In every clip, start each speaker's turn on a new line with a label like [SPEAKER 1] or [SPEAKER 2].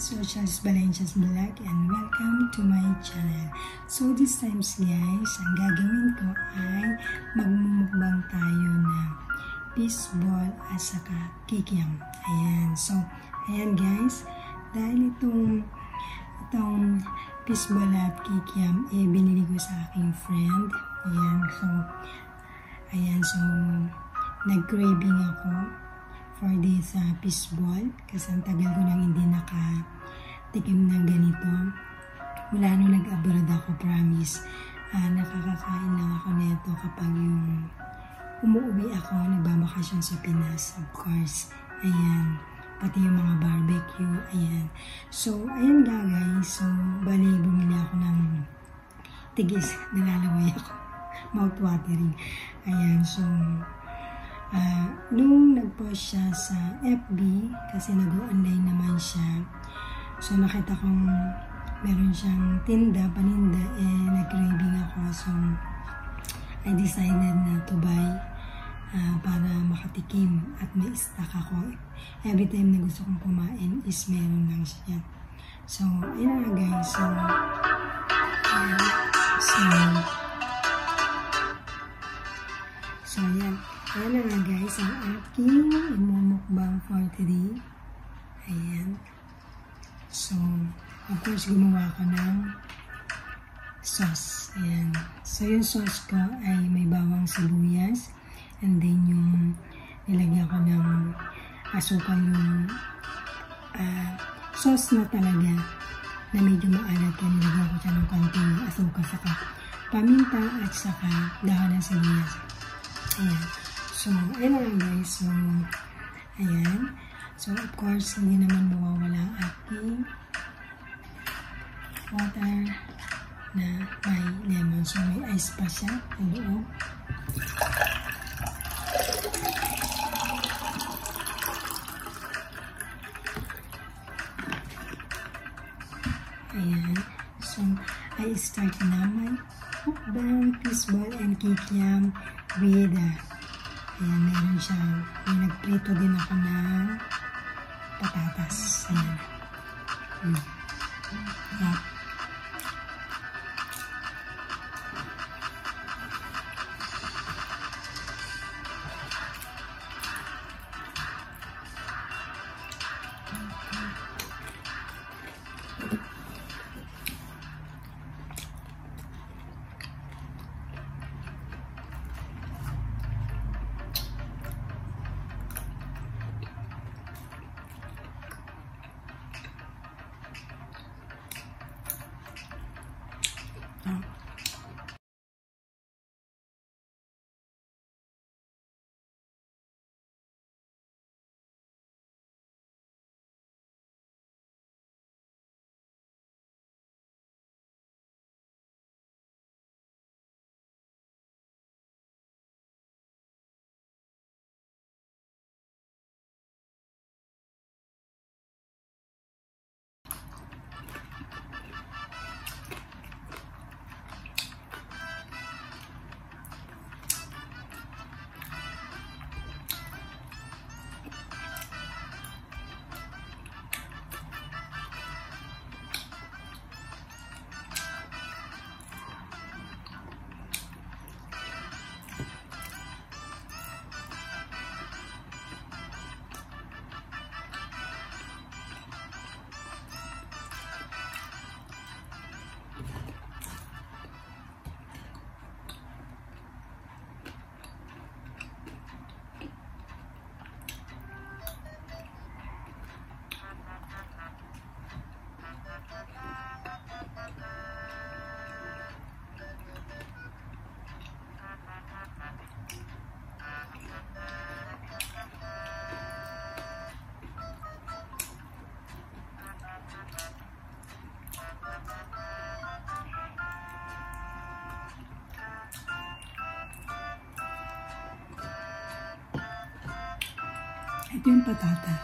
[SPEAKER 1] So, Charles Valencia's Vlog and welcome to my channel. So, this times guys, ang gagawin ko ay magmumukbang tayo ng fishball at saka kikiam. Ayan. So, ayan guys, dahil itong fishball at kikiam, binili ko sa aking friend. Ayan. So, nag-craving ako for this fishball kasi ang tagal ko nang hindi nakatikim ng ganito. Mula nung nag-abroad ako, promise, nakakakain lang ako nito kapag yung umuwi ako, nagbabakasyon sa Pinas, of course. Ayan, pati yung mga barbecue, ayan. So, ayan guys, so, bali, bumili ako ng tigis, nalalaway ako, mouth-watering. Ayan, so, nung nag-post siya sa FB, kasi nag-online naman siya, so nakita kong meron siyang paninda, nag-craving ako, so I decided na to buy para makatikim at may stock ako. Every time na gusto kong kumain is meron lang siya. So, ayun na guys, so yan. Ayan na guys, ang aking imumukbang for today. Ayan. So, of course, gumawa ko ng sauce. Ayan. So, yung sauce ko ay may bawang sibuyas. And then, yung nilagyan ko ng asukal yung sauce na talaga na medyo maalat. Yan, nilagyan ko siya ng konting asukal saka paminta at saka dahon ng sibuyas. Ayan. So, ayun lang guys. So, ayan. So, of course, hindi naman mawawala ang aking water na may lemon. So, may ice pa siya sa loob. Ayan. So, I start na my mukbang fishball and kikiam with ayan, meron siya. May nagprito din ako ng patatas. Ayan. Ayan. Ito yung patata.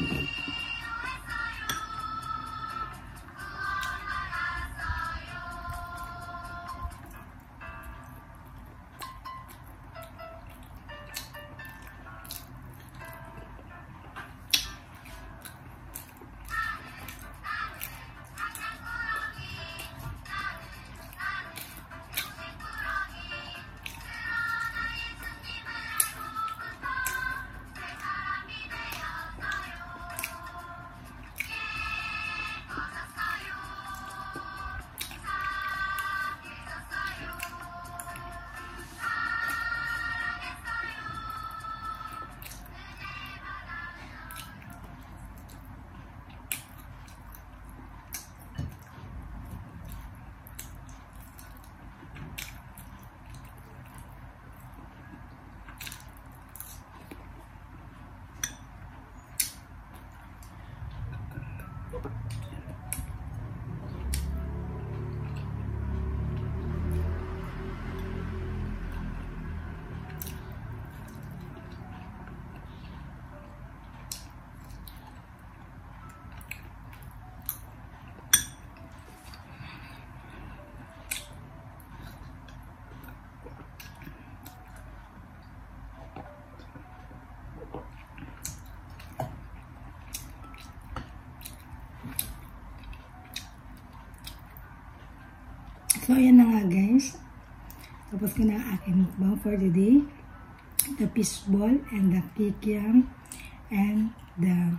[SPEAKER 1] So, ayan na nga guys. Tapos ko na ang aking mukbang for today. The fishball and the kikiam and the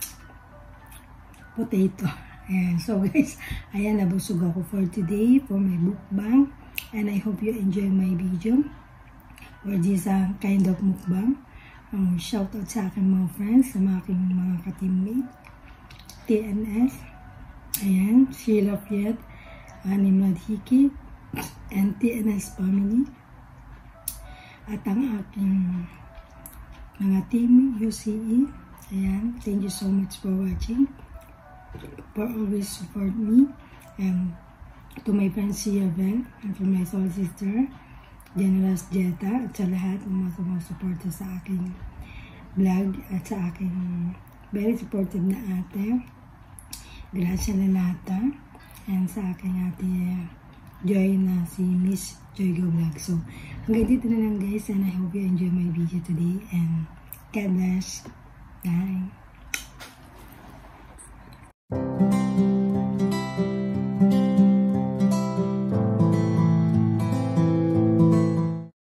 [SPEAKER 1] potato. Ayan. So guys, ayan, nabusog ako for today for my mukbang. And I hope you enjoy my video for this kind of mukbang. Shout out sa aking mga friends, sa aking mga ka-teammate, TNS. Ayan, Sheila Fiat, Animal Hiki, and TNS family. At ang aking mga team, UCE. Ayan, thank you so much for watching, for always support me, and to my friend Sia Vel, and to my soul sister, Generous Jetta, at sa lahat ng mga sumusuporta sa aking vlog, at sa aking very supportive na ate, Gracia Lalata, and sa aking ate Joy na si Miss Joy Go Vlog. So, hanggang dito na lang guys, and I hope you enjoy my video today, and God bless. Bye.